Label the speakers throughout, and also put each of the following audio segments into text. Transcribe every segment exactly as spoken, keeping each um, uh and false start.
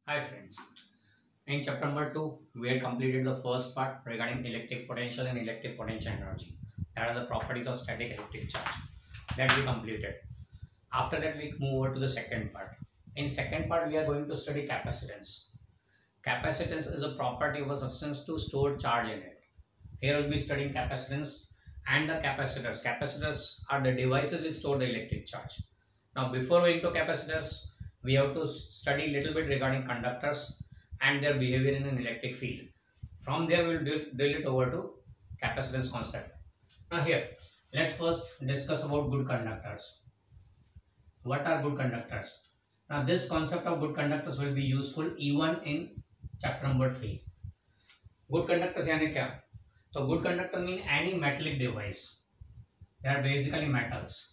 Speaker 1: Hi friends. In chapter number two, we had completed the first part regarding electric potential and electric potential energy. That are the properties of static electric charge. That we completed. After that, we move over to the second part. In second part, we are going to study capacitance. Capacitance is a property of a substance to store charge in it. Here we'll be studying capacitance and the capacitors. Capacitors are the devices which store the electric charge. Now, before going to capacitors, we have to study a little bit regarding conductors and their behavior in an electric field. From there, we will drill it over to capacitance concept. Now, here, let's first discuss about good conductors. What are good conductors? Now, this concept of good conductors will be useful even in chapter number three. Good conductors यानी क्या? So, good conductor mean any metallic device. They are basically metals.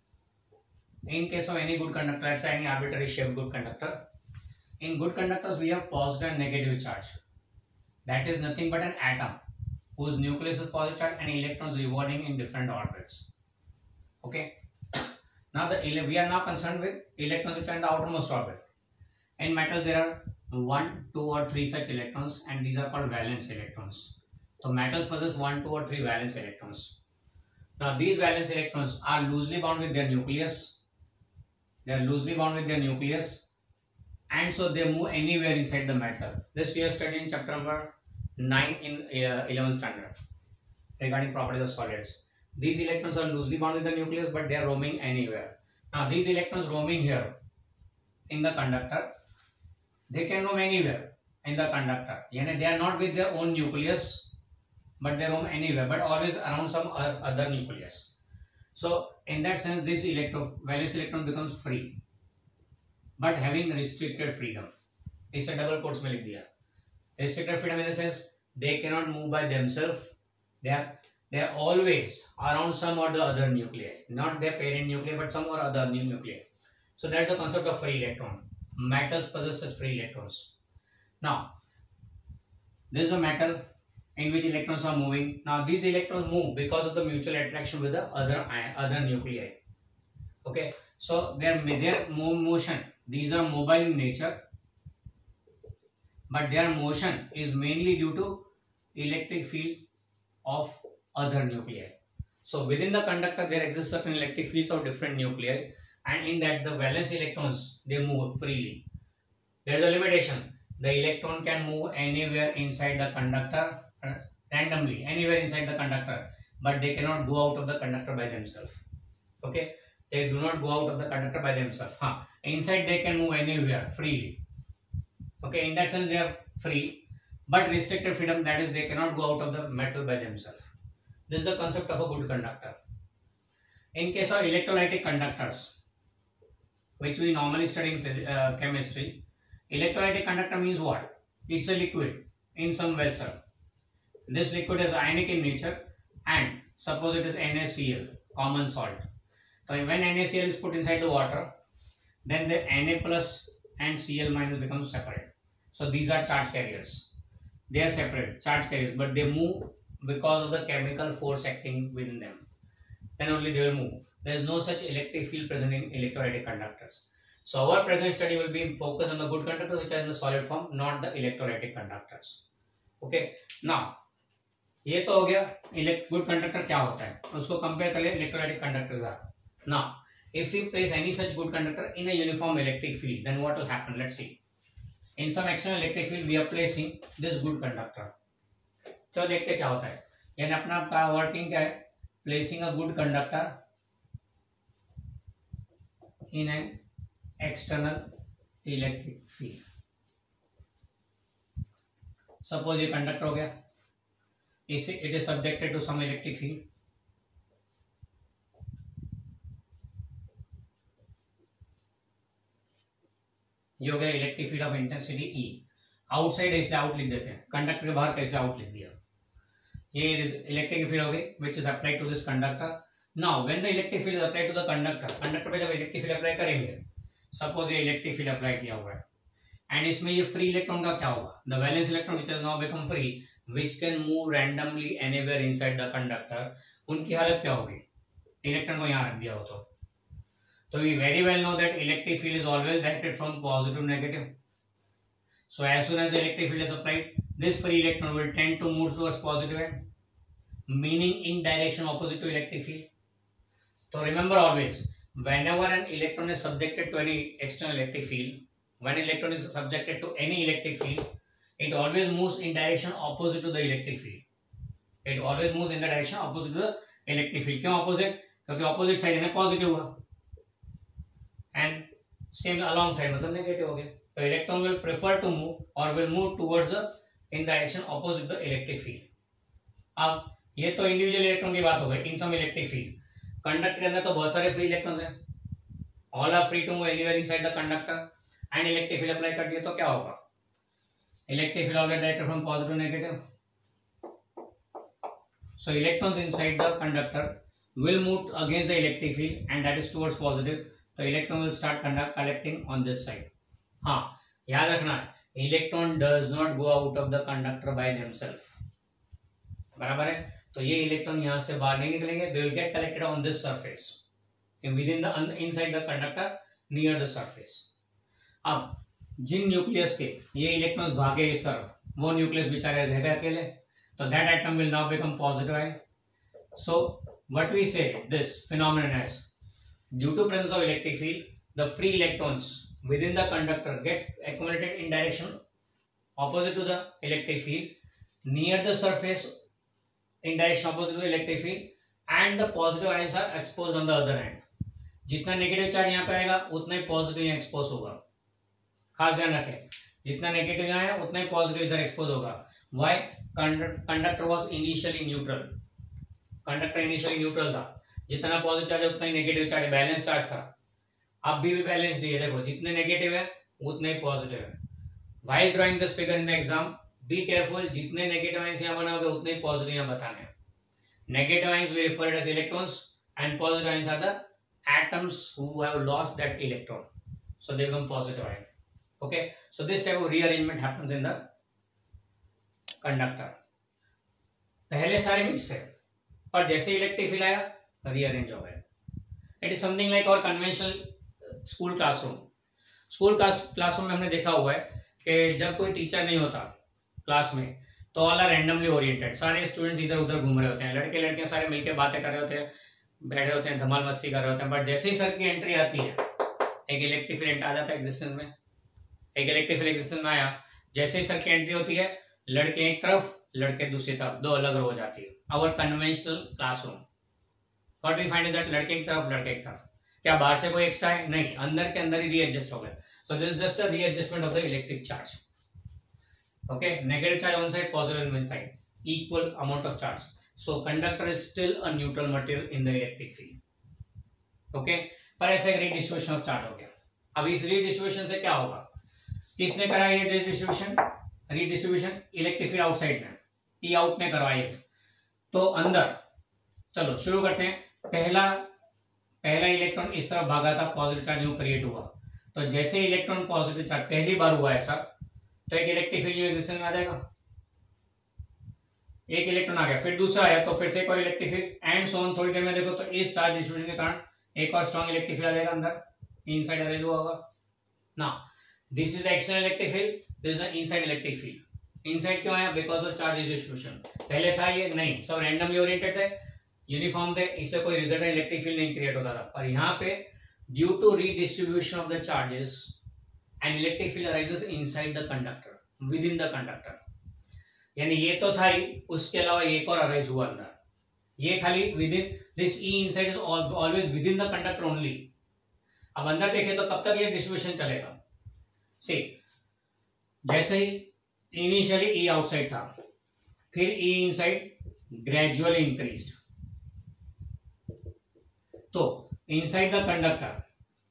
Speaker 1: In case of any good conductor, let's say any arbitrary shaped good conductor. In good conductors, we have positive and negative charge. That is nothing but an atom whose nucleus is positive charge and electrons revolving in different orbits. Okay. Now the we are now concerned with electrons which are in the outermost orbit. In metals, there are one, two, or three such electrons, and these are called valence electrons. So metals possess one, two, or three valence electrons. Now these valence electrons are loosely bound with their nucleus. They are loosely bound with their nucleus, and so they move anywhere inside the metal. This we have studied in chapter number nine in uh, eleventh standard regarding properties of solids. These electrons are loosely bound with the nucleus, but they are roaming anywhere. Now these electrons roaming here in the conductor, they can roam anywhere in the conductor. Yani they are not with their own nucleus, but they roam anywhere, but always around some other nucleus. So in that sense, this electron valence electron becomes free, but having restricted freedom. इसे double quotes में लिख दिया. Restricted freedom in the sense they cannot move by themselves. They are they are always around some or the other nuclei, not their parent nuclei, but some or other new nuclei. So that's the concept of free electron. Metals possess such free electrons. Now, this is a metal in which electrons are moving. Now these electrons move because of the mutual attraction with the other other nuclei. Okay, so their their motion, these are mobile in nature, but their motion is mainly due to electric field of other nuclei. So within the conductor there exists certain electric fields of different nuclei, and in that the valence electrons, they move freely. There is a limitation. The electron can move anywhere inside the conductor, randomly anywhere inside the conductor, but they cannot go out of the conductor by themselves. Okay, they do not go out of the conductor by themselves. Huh. Inside they can move anywhere freely. Okay, in that sense they are free, but restricted freedom, that is they cannot go out of the metal by themselves. This is the concept of a good conductor. In case of electrolytic conductors, which we normally study in uh, chemistry, electrolytic conductor means what? It's a liquid in some vessel. This liquid is ionic in nature, and suppose it is NaCl, common salt. So when NaCl is put inside the water, then the Na plus and Cl minus become separate. So these are charge carriers. They are separate charge carriers, but they move because of the chemical force acting within them. Then only they will move. There is no such electric field present in electrolytic conductors. So our present study will be focused on the good conductors which are in the solid form, not the electrolytic conductors. Okay. Now, ये तो हो गया good conductor क्या होता है, उसको compare कर ले electrolytic conductor. Now if we place any such good conductor in a uniform electric field, then what will happen? Let's see. In some external electric field we are placing this good conductor. तो देखते क्या होता है. यानी अपना आपका working क्या है? Placing a good conductor in an external electric field. Suppose ये कंडक्टर हो गया, it is subjected to some electric field. ये हो गया electric field of intensity E. Outside इसलिए आउट लिख देते हैं, कंडक्टर के बाहर कैसे आउट लिख दिया. ये इलेक्ट्रिक फील्ड हो गई which is applied to this conductor. Now when the electric field is applied to the conductor, conductor पे जब इलेक्ट्रिक फील्ड अप्लाई करेंगे, सपोज ये इलेक्ट्रिक फील्ड अप्लाई किया हुआ है, एंड इसमें ये फ्री इलेक्ट्रॉन का क्या होगा? The valence electron which has now become free, which can move randomly anywhere inside the conductor, उनकी हालत क्या होगी? इलेक्ट्रॉन को यहाँ रख दिया हो तो So we very well know that electric field is always directed from positive to negative. So as soon as the electric field is applied, this free electron will tend to move towards positive end, meaning in direction opposite to electric field. So remember always, whenever an electron is subjected to any external electric field, when an electron is subjected to any electric field, it always moves in direction opposite to the electric field. It always moves in the direction opposite to the electric field. क्यों opposite? क्योंकि opposite side है ना positive हुआ, and same along side मतलब negative हो गया. तो electron will prefer to move or will move towards the in direction opposite the electric field. अब ये तो इंडिविजुअल इलेक्ट्रॉन की बात हो गई. In some electric field, conductor के अंदर तो बहुत सारे फ्री इलेक्ट्रॉन्स हैं. All are free to move anywhere inside the conductor. And electric field apply कर दिया तो क्या होगा? Electric field already directed from positive negative. So electrons inside the conductor will move against the electric field, and that is towards positive. The electron will start conduct collecting on this side. हाँ, याद रखना है, electron does not go out of the conductor by themselves. बराबर है? तो ये electron यहाँ से बाहर नहीं निकलेंगे. They will get collected on this surface, within the inside the conductor near the surface. अब जिन न्यूक्लियस के ये इलेक्ट्रॉन्स भागे इस तरफ, वो न्यूक्लियस बेचारे रह गए अकेले. So that atom will now become positive ion. So what we say this phenomenon as, due to presence of electric field, the free electrons within the conductor get accumulated in direction opposite to the electric field near the surface in direction opposite to the electric field, and the positive ions are exposed on the other end. जितना negative charge यहाँ पे आएगा उतना ही positive यहाँ expose होगा. खास ध्यान रखें, जितना नेगेटिव यहाँ है उतना ही पॉजिटिव इधर एक्सपोज होगा. Why? Conductor was initially neutral. Conductor initially neutral था. जितना पॉजिटिव चार्ज है उतना ही नेगेटिव चार्ज, बैलेंस चार्ज था. अब भी भी बैलेंस है. देखो जितने नेगेटिव है उतने ही पॉजिटिव है. While drawing this figure in the exam, be careful. जितने नेगेटिव आइंस यहाँ बनाओगे उतने ही पॉजिटिव यहाँ बताने हैं. Negative ions we refer as electrons, and positive ions are the atoms who have lost that electron, so they become positive ion. Okay, so this type of rearrangement happens in the conductor. पहले सारे mix थे, पर जैसे electric field आया rearrange हो गए. It is something like our conventional school classroom. School classroom में हमने देखा हुआ है कि जब कोई टीचर नहीं होता क्लास में तो ऑल आर रैंडमली ओरिएंटेड. सारे स्टूडेंट्स इधर उधर घूम रहे होते हैं, लड़के लड़कियां सारे मिलकर बातें कर रहे होते हैं, बैठे होते हैं, धमाल मस्ती कर रहे होते हैं. बट जैसे ही सर की एंट्री आती है, एक इलेक्ट्रिक फील्ड आ जाता है एग्जिस्टेंस में. एक इलेक्ट्रिक फील्ड एग्जिस्टेंस में आया, जैसे ही सर की एंट्री होती है, लड़के एक तरफ लड़के दूसरी तरफ, दो अलग हो जाती है. Our conventional classroom what we find is that लड़के एक तरफ लड़के एक तरफ. क्या बाहर से कोई एक्स्ट्रा है? नहीं, अंदर के अंदर ही रीएडजस्ट हो गए. So this is just a readjustment of the electric charge. Okay, negative charge on side, positive in side, equal amount of charge. So conductor is still a neutral material in the electric field. Okay, पर ऐसे redistribution of charge हो गया. अब इस redistribution से क्या होगा? किसने करा ये distribution? Redistribution electric field outside में, ई आउट ने करवाई है. तो अंदर चलो शुरू करते हैं. पहला पहला इलेक्ट्रॉन इस तरफ भागा था, पॉजिटिव चार्ज न्यू क्रिएट हुआ. तो जैसे इलेक्ट्रॉन पॉजिटिव चार्ज पहली बार हुआ ऐसा, तो एक इलेक्ट्रिक फील्ड एग्जिस्टेंस में आ जाएगा. एक इलेक्ट्रॉन आ गया, फिर दूसरा आया, तो फिर से एक और electric field, and so on. थोड़ी देर में देखो तो इस चार्ज डिस्ट्रीब्यूशन के कारण एक और स्ट्रॉन्ग इलेक्ट्रिक फील्ड आ जाएगा अंदर, इनसाइड अरेंज हुआ होगा ना. This is the external electric field, this is the inside electric field. Inside क्यों आया? Because of charge distribution. पहले था ये नहीं, सब रैंडमली ओरिएंटेड थे, यूनिफॉर्म थे, इससे कोई रिजल्टेंट इलेक्ट्रिक फील्ड नहीं क्रिएट होता था. पर यहाँ पे due to redistribution of the charges and electric field arises inside the conductor, within the conductor. यानी ये तो था ही, उसके अलावा एक और अराइज हुआ अंदर. ये खाली within this E inside is always within the conductor only. अब अंदर देखें तो कब तक ये डिस्ट्रीब्यूशन चलेगा? सी, जैसे ही इनिशियली ई आउटसाइड था, फिर ई इनसाइड ग्रेजुअली इंक्रीज्ड. तो inside the conductor,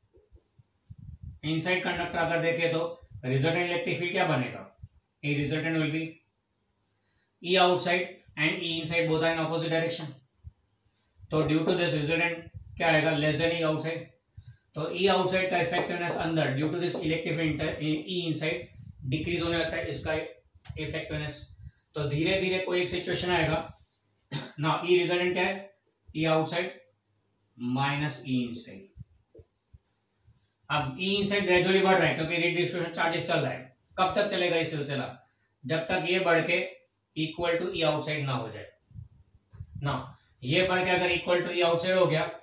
Speaker 1: inside conductor अगर देखें तो रिजल्टेंट इलेक्ट्रिक फील्ड क्या बनेगा? A resultant will be E outside and E inside both are in opposite direction. तो ड्यू टू दिस रिजल्टेंट क्या आएगा? Less than E outside. तो ई आउटसाइड का इफेक्टिवनेस अंदर due to this electric field E inside decrease होने लगता है, इसका इफेक्टिवनेस. तो धीरे धीरे कोई एक सिचुएशन आएगा ना, ई रिजल्टेंट क्या है? E outside minus E inside. अब ई इनसाइड ग्रेजुअली बढ़ रहा है क्योंकि रीडिस्ट्रीब्यूशन चार्जेस चल रहा है. कब तक चलेगा ये सिलसिला? जब तक ये बढ़ के इक्वल टू ई आउटसाइड ना हो जाए ना। ये बढ़ के अगर इक्वल टू ई आउटसाइड हो गया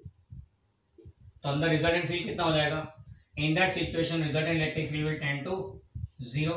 Speaker 1: तो अंदर रिजल्टेंट फील्ड कितना हो जाएगा? In that situation resultant electric field will tend to zero.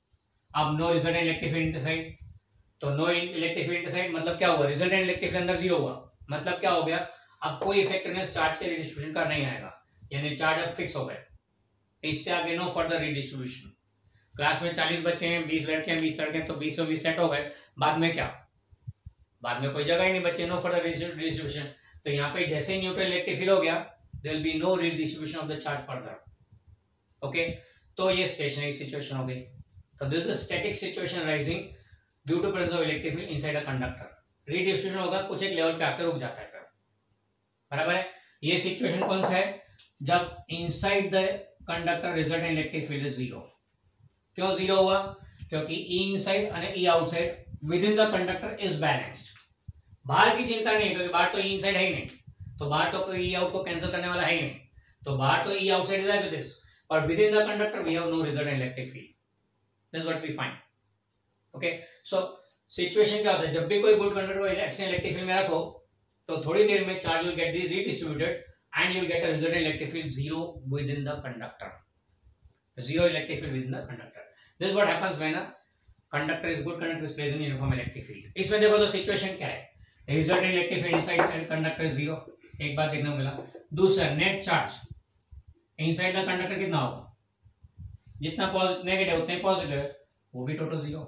Speaker 1: अब no resultant electric field inside, तो नो इलेक्ट्रिक फील्ड इनसाइड मतलब क्या हुआ? रिजल्टेंट इलेक्ट्रिक फील्ड अंदर जीरो हुआ, मतलब क्या हो गया? अब कोई इफेक्टिवनेस चार्ज के रिडिस्ट्रीब्यूशन का नहीं आएगा, यानी चार्ज अब फिक्स हो गए, इससे आगे नो फर्दर रिडिस्ट्रीब्यूशन। क्लास में चालीस बच्चे हैं, बीस लड़के हैं, बीस लड़के हैं, तो बीस और बीस सेट हो गए, बाद में क्या? बाद में कोई जगह ही नहीं बचे, नो फर्दर रिडिस्ट्रीब्यूशन। तो यहाँ पे जैसे ही न्यूट्रल इलेक्ट्रिक फील्ड हो गया, there will be no redistribution of the charge further. Okay, तो ये स्टेशनरी सिचुएशन हो गई। तो this is static situation rising due to presence of electric field inside a conductor. Redistribution होगा, कुछ एक लेवल पे आकर रुक जाता है फिर, बराबर है। ये सिचुएशन कौन सा है? जब inside the conductor resultant electric field is zero. क्यों जीरो हुआ? क्योंकि ई इनसाइड और E outside within the conductor is balanced. बाहर की चिंता नहीं है, क्योंकि बाहर तो ई इनसाइड है ही नहीं, तो बाहर तो कोई ई आउट को कैंसिल करने वाला है ही नहीं, तो बाहर तो E outside is as it is, but within the conductor we have no resultant electric field. That's what we find. Okay, so situation क्या होता है? जब भी कोई गुड कंडक्टर को एक्सटर्नल इलेक्ट्रिक फील्ड में रखो तो थोड़ी देर में charge will get redistributed and you will get a resultant electric field zero within the conductor. Zero electric field within the conductor. This is what happens when a conductor is good conductor is placed in uniform electric field. इसमें देखो तो situation क्या है? Resultant electric field inside conductor is zero. एक बात देखने को मिला। दूसरा, net charge inside the conductor कितना होगा? जितना नेगेटिव उतना ही पॉजिटिव है, वो भी टोटल जीरो।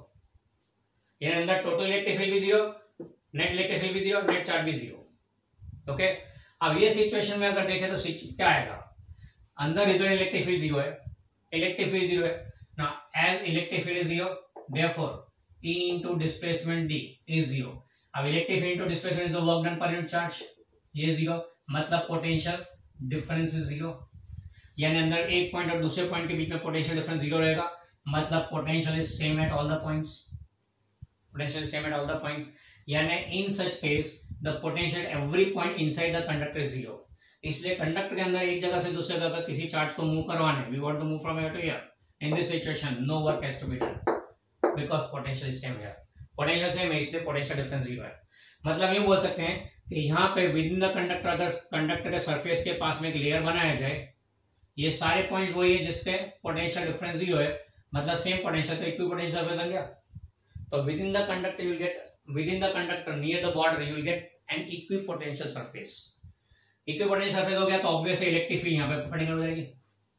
Speaker 1: यानी अंदर टोटल इलेक्ट्रिक फील्ड भी जीरो, नेट इलेक्ट्रिक फील्ड भी जीरो, नेट चार्ज भी जीरो। ओके, अब ये सिचुएशन में अगर देखें तो क्या आएगा? अंदर रिजल्ट इलेक्ट्रिक फील्ड जीरो है, इलेक्ट्रिक फील्ड जीरो है ना। As electric field is zero, therefore E into displacement D is zero. अब electric field into displacement is the work done per unit charge, ये जीरो, मतलब potential difference is zero. यानी अंदर एक point और दूसरे पॉइंट के बीच में पोटेंशियल डिफरेंस जीरो रहेगा, मतलब potential is same at all the points. Potential same at all the points, यानी in such case the potential every point inside the conductor is zero. इसलिए कंडक्टर के अंदर एक जगह से दूसरे जगह किसी चार्ज को मूव करवाने, we want to move from here to here, in this situation no work has to be done because potential is same here. Potential same है, इसलिए पोटेंशियल डिफरेंस जीरो है। मतलब ये बोल सकते हैं कि यहाँ पे विद इन द कंडक्टर, अगर कंडक्टर के सरफेस के पास में एक लेयर बनाया जाए, ये सारे पॉइंट्स वही है जिसपे पोटेंशियल डिफरेंस जीरो है, मतलब सेम पोटेंशियल, तो इक्विपोटेंशियल सरफेस बन गया। तो within the conductor you will get, within the conductor near the border you will get an equipotential surface. Equipotential surface हो गया तो ऑब्वियसली इलेक्ट्रिक फील्ड यहाँ पे परपेंडिकुलर हो जाएगी।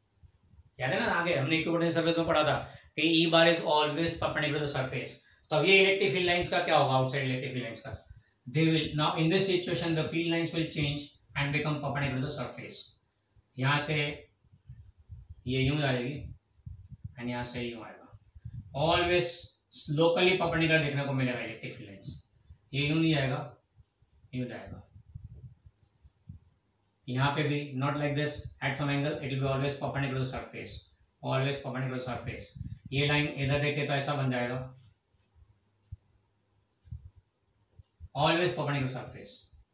Speaker 1: याद है ना, आगे हमने इक्विपोटेंशियल सरफेस में पढ़ा था कि E bar is always perpendicular to the surface. तो अब ये इलेक्ट्रिक फील्ड लाइंस का क्या होगा? आउटसाइड इलेक्ट्रिक फील्ड लाइंस का, they will now in this situation the field lines will change and become perpendicular to the surface. यहाँ से ये यूं जाएगी एंड यहाँ से यूं आएगा, ऑलवेज लोकली परपेंडिकुलर देखने को मिलेगा इलेक्ट्रिक फील्ड लाइंस। ये यूं नहीं आएगा, यूं जाएगा। यहाँ पे भी not like this at some angle, it will be always perpendicular to surface, always perpendicular surface. ये लाइन इधर देखे तो ऐसा बन जाएगा, always perpendicular surface.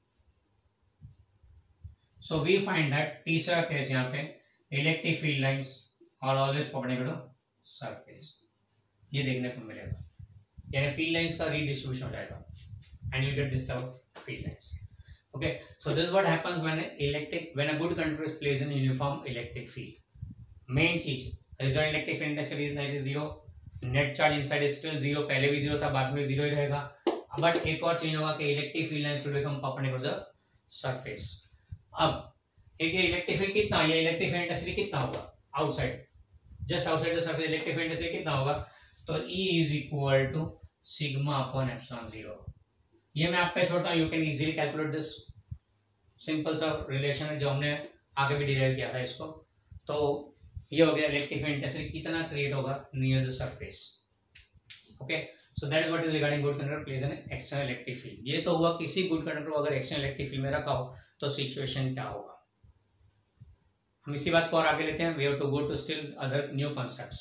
Speaker 1: So we find that तीसरा केस यहाँ पे electric field lines are always perpendicular to surface, ये देखने को मिलेगा। यानी फील्ड लाइंस का रीडिस्ट्रीब्यूशन हो जाएगा and you get this type of field lines. Okay, so this is what happens when electric when a good conductor is placed in uniform electric field. Main चीज result electric field intensity is zero, net charge inside is still zero, पहले भी zero था, बाद में zero ही रहेगा। But एक और change होगा कि electric field lines will become perpendicular to the surface। अब एक ये इलेक्ट्रिक फील्ड कितना, ये इलेक्ट्रिक फील्ड इंटेंसिटी कितना होगा outside, just outside the surface electric field intensity कितना होगा? तो E is equal to sigma upon epsilon zero। ये मैं आप पे छोड़ता हूँ, you can easily calculate this. Simple सा रिलेशन है जो हमने आगे भी डिराइव किया था इसको। तो ये हो गया इलेक्ट्रिक फील्ड इंटेंसिटी कितना क्रिएट होगा near the surface. Okay, so that is what is regarding good conductor placed an external electric field. ये तो हुआ किसी गुड कंडक्टर को अगर एक्सटर्नल इलेक्ट्रिक फील्ड में रखा हो तो सिचुएशन क्या होगा। हम इसी बात को और आगे लेते हैं। We have to go to still other new concepts.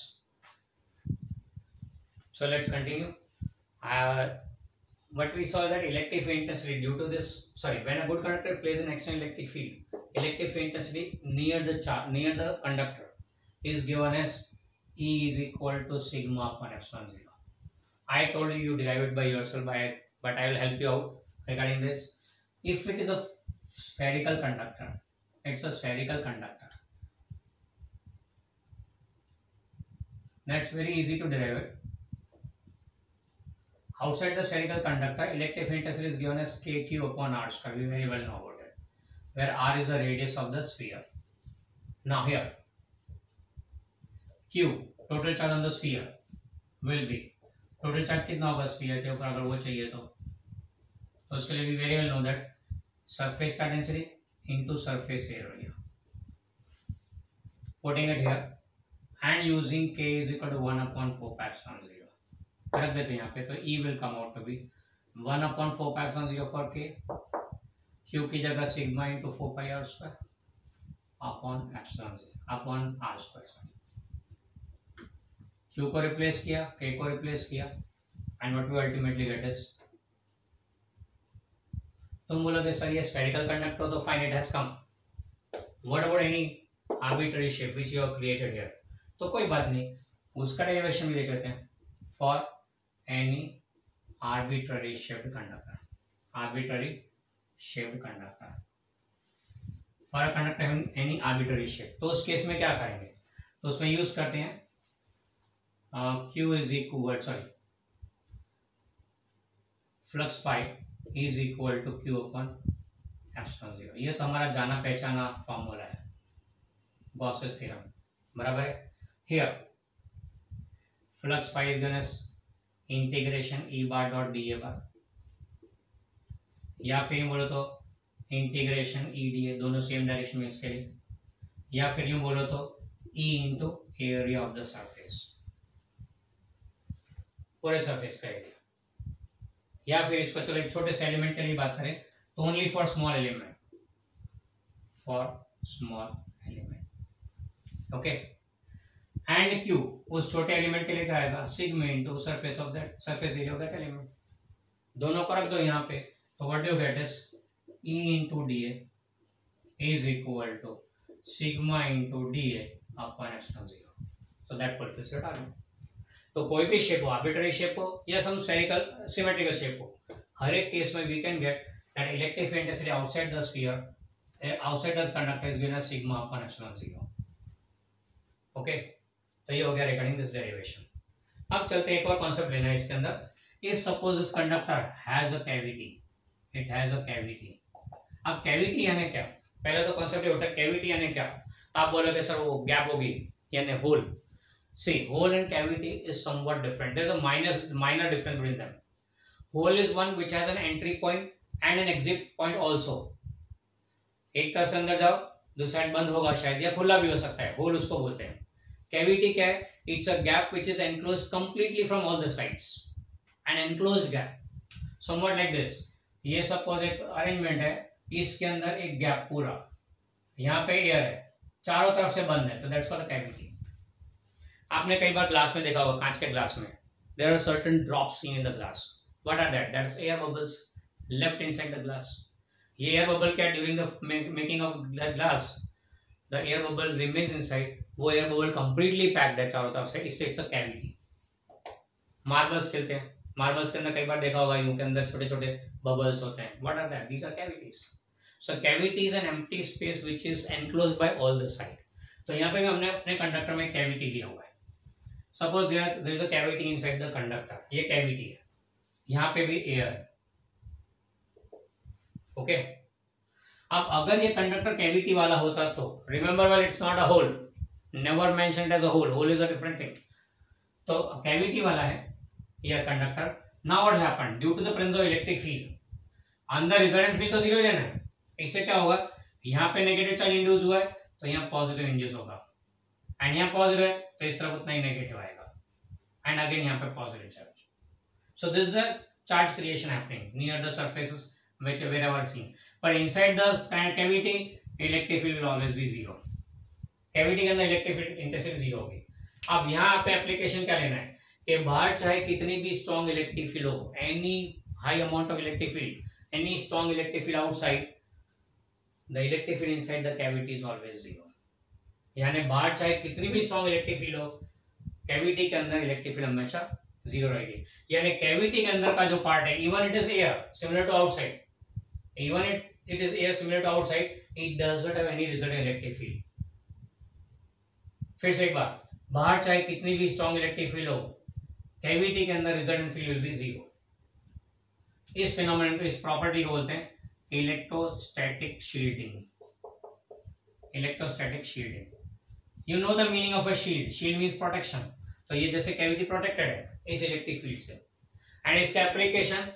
Speaker 1: So let's continue. What we saw that electric field intensity due to this, sorry, when a good conductor plays an external electric field, electric field intensity near the char near the conductor is given as E is equal to sigma upon epsilon zero. I told you you derive it by yourself, by but I will help you out regarding this. If it is a spherical conductor, it's a spherical conductor. That's very easy to derive it. Outside the spherical conductor, electric field intensity is given as kq upon r square. We very well know about it, where r is the radius of the sphere. Now here, q total charge on the sphere will be, total charge कितना होगा sphere के ऊपर अगर वो चाहिए तो तो उसके लिए we very well know that surface charge density into surface area. Putting it here and using k is equal to one upon four pi epsilon zero. रख देते हैं यहाँ पे, तो E will come out to be one upon four pi epsilon zero for k, Q की जगह sigma into four pi r square upon epsilon zero upon r square. Sorry, Q को replace किया, k को replace किया, and what we ultimately get is, तुम बोलोगे sir ये spherical conductor तो fine, it has come. What about any arbitrary shape which you have created here? तो कोई बात नहीं, उसका डेरिवेशन भी देख लेते हैं. For any arbitrary shaped conductor, arbitrary shaped conductor, for a conductor having any arbitrary shape, तो उस केस में क्या करेंगे, तो उसमें यूज करते हैं uh, Q is equal, sorry, flux phi is equal to Q upon epsilon zero. ये तो हमारा जाना पहचाना फॉर्मूला है, गॉसेस थ्योरम, बराबर है. Here flux phi is given as integration E bar dot dA bar, या फिर यूँ बोलो तो इंटीग्रेशन ई डी ए, दोनों सेम डायरेक्शन में इसके लिए, या फिर यूँ बोलो तो E into area of the surface, पूरे सरफेस का एरिया. या फिर इसको चलो एक छोटे से एलिमेंट के लिए बात करें तो only for small element, for small element, okay. And Q उस छोटे एलिमेंट के लिए क्या आएगा, sigma into surface of that, surface area of that element. दोनों को रख दो यहाँ पे, तो what you get is E into D A is equal to sigma into D A upon epsilon zero. So that fulfils your target. तो कोई भी शेप हो, आर्बिट्ररी शेप हो या सम स्फेरिकल सिमेट्रिकल शेप हो, हर एक केस में we can get that electric field intensity outside the sphere, outside the conductor is given as sigma upon epsilon zero. Okay, तो ये हो गया रिगार्डिंग दिस डेरिवेशन. अब चलते हैं, एक और कॉन्सेप्ट लेना है इसके अंदर. If suppose this conductor has a cavity, it has a cavity. अब कैविटी यानी क्या, पहले तो कॉन्सेप्ट ये होता है कैविटी यानी क्या, तो आप बोलोगे सर वो गैप होगी यानी hole. See, hole and cavity is somewhat different, there is a minus minor difference between them. Hole is one which has an entry point and an exit point also. एक तरफ से अंदर जाओ, दूसरा side बंद होगा शायद, या खुला भी हो सकता है, होल उसको बोलते हैं. कैविटी क्या है, it's a gap which is enclosed completely from all the sides, an enclosed gap somewhat like this. ये सपोज एक अरेंजमेंट है, इसके अंदर एक गैप पूरा, यहाँ पे एयर है, चारों तरफ से बंद है, तो दैट्स कॉल्ड कैविटी. आपने कई बार ग्लास में देखा होगा, कांच के ग्लास में there are certain drops seen in the glass. What are that, that is air bubbles left inside the glass. ये एयर बबल क्या, during the making of the glass the air bubble remains inside, वो air bubble completely packed है चारों तरफ से, इससे it's a cavity. Marbles खेलते हैं, मार्बल्स के अंदर कई बार देखा होगा यूं के अंदर छोटे छोटे बबल्स होते हैं. What are that, these are cavities. So cavity is an empty space which is enclosed by all the side. तो यहाँ पे भी हमने अपने कंडक्टर में कैविटी लिया हुआ है. Suppose there there is a cavity inside the conductor, ये कैविटी है, यहाँ पे भी एयर है. ओके, अब अगर ये कंडक्टर कैविटी वाला होता तो remember well, it's not a hole, never mentioned as a hole, hole is a different thing. तो कैविटी वाला है ये conductor. Now what happened, due to the presence of electric field, अंदर रिजल्टेंट फील्ड तो zero ही रहना है. इससे क्या होगा, यहाँ पे नेगेटिव चार्ज इंड्यूस हुआ है तो यहाँ पॉजिटिव इंड्यूस होगा, एंड यहाँ पॉजिटिव है तो इस तरफ उतना ही नेगेटिव आएगा, एंड अगेन यहाँ पे positive charge. So this is the charge creation happening near the surfaces which wherever seen, but inside the cavity electric field will always be zero. Cavity के अंदर इलेक्ट्रिक फील्ड इंटेंसिटी जीरो होगी. अब यहाँ पे application क्या लेना है कि बाहर चाहे कितनी भी स्ट्रॉन्ग इलेक्ट्रिक फील्ड हो, any high amount of electric field, any strong electric field outside, the electric field inside the cavity is always zero. यानी बाहर चाहे कितनी भी स्ट्रॉन्ग इलेक्ट्रिक फील्ड हो, कैविटी के अंदर इलेक्ट्रिक फील्ड हमेशा जीरो रहेगी, यानी कैविटी के अंदर का जो पार्ट है, even it is air similar to outside, even it it is air similar to outside, it does not have any resultant electric field. फिर से एक बार, बाहर चाहे कितनी भी स्ट्रॉन्ग इलेक्ट्रिक फील्ड हो, कैविटी के अंदर resultant field will be zero. इस फिनोमेनन को, इस प्रॉपर्टी को बोलते हैं electrostatic shielding. Electrostatic shielding, you know the meaning of a shield, shield means protection. तो ये जैसे कैविटी प्रोटेक्टेड है इस इलेक्ट्रिक फील्ड से, एंड इसका एप्लीकेशन,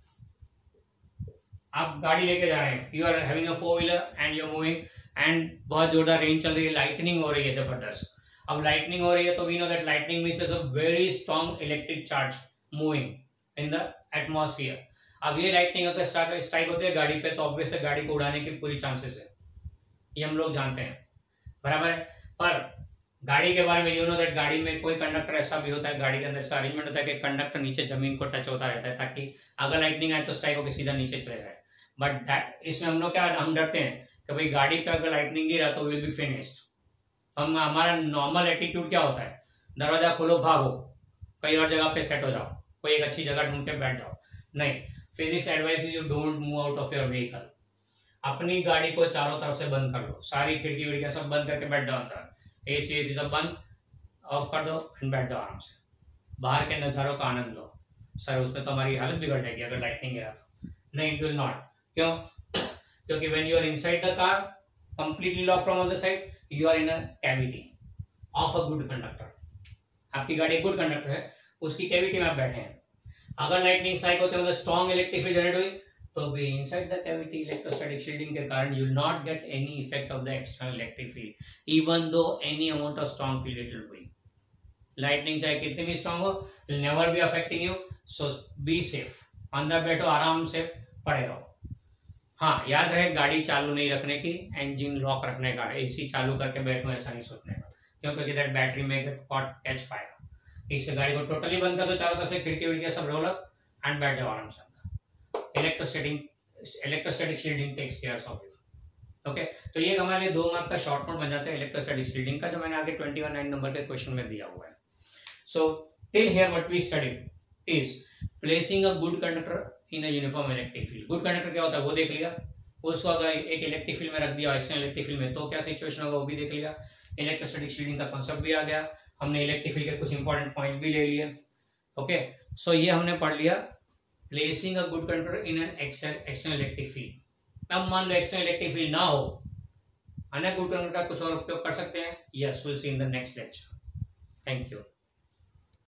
Speaker 1: आप गाड़ी लेके जा रहे हैं, you are having a four wheeler and you are moving, and बहुत जोरदार रेन चल रही है, लाइटनिंग हो रही है जबरदस्त। अब लाइटनिंग हो रही है तो we know that lightning means a very strong electric charge moving in the atmosphere. अब ये लाइटनिंग अगर स्ट्राइक होती है गाड़ी पे तो ऑब्वियस है गाड़ी को उड़ाने की पूरी चांसेस है, ये हम लोग जानते हैं, बराबर है। पर गाड़ी के बारे में यू नो दैट गाड़ी में कोई कंडक्टर ऐसा भी होता है, गाड़ी के अंदर ऐसा अरेंजमेंट होता है कि कंडक्टर नीचे जमीन को टच होता रहता है ताकि अगर लाइटनिंग आए तो स्ट्राइक होकर सीधा नीचे चले जाए। बट इसमें हम लोग क्या, हम डरते हैं कि भाई गाड़ी पे अगर लाइटनिंग गिरा तो विल बी फिनिश्ड। हम, हमारा नॉर्मल एटीट्यूड क्या होता है, दरवाजा खोलो भागो, कहीं और जगह पे सेट हो जाओ, कोई एक अच्छी जगह ढूंढ के बैठ जाओ। नहीं, physics advise you don't move out of your vehicle. अपनी गाड़ी को चारों तरफ से बंद कर लो, सारी खिड़की विड़कियां सब बंद करके बैठ जाओ अंदर, एसी एसी सब बंद ऑफ कर दो एंड बैठ जाओ आराम से, बाहर के नज़ारों का आनंद लो। सर उसमें तो हमारी हालत बिगड़ जाएगी अगर लाइटनिंग गिरा तो। नहीं, इट विल नॉट। क्यों? क्योंकि when you are inside the car completely lock from on the side, you are in a cavity of a good conductor. आपकी गाड़ी गुड कंडक्टर है, उसकी कैविटी में आप बैठे हैं। अगर लाइटनिंग स्ट्राइक होते मतलब स्ट्रॉन्ग इलेक्ट्रिक फील्ड जनरेट हुई तो भी inside the cavity electrostatic shielding के कारण you will not get any effect of the external electric field even though any amount of strong field it will be. Lightning चाहे कितनी भी strong हो, will never be affecting you, so be safe. अंदर बैठो, आराम से पड़े रहो। हाँ, याद रहे गाड़ी चालू नहीं रखने की, इंजन लॉक रखने का, एसी चालू करके बैठो ऐसा नहीं सोचने का, क्योंकि दैट बैटरी में गेट कॉट कैच फायर। इससे गाड़ी को टोटली बंद कर दो, चारों तरफ से खिड़की विड़कियां सब रोल अप एंड बैठ जाओ आराम से। Electrostatic electrostatic shielding takes care of it. Okay, तो ये हमारे लिए दो मार्क का शॉर्ट नोट बन जाता है इलेक्ट्रोस्टैटिक शील्डिंग का, जो मैंने आगे ट्वेंटी वन नाइन नंबर के क्वेश्चन में दिया हुआ है। So till here what we studied is placing a good conductor in a uniform electric field. Good conductor क्या होता है वो देख लिया, उसको अगर एक इलेक्ट्रिक फील्ड में रख दिया एक्सटर्नल इलेक्ट्रिक फील्ड में तो क्या सिचुएशन होगा वो भी देख लिया। इलेक्ट्रोस्टैटिक शील्डिंग का कॉन्सेप्ट भी आ गया, हमने इलेक्ट्रिक फील्ड के कुछ इंपॉर्टेंट पॉइंट भी ले लिए। ओके, सो ये हमने पढ़ लिया placing a good conductor in an external electric field. अब मान लो एक्सटर्नल इलेक्ट्रिक फील्ड ना हो, अन्य गुड कंडक्टर का कुछ और उपयोग कर सकते हैं। Yes, will see in the next lecture. Thank you.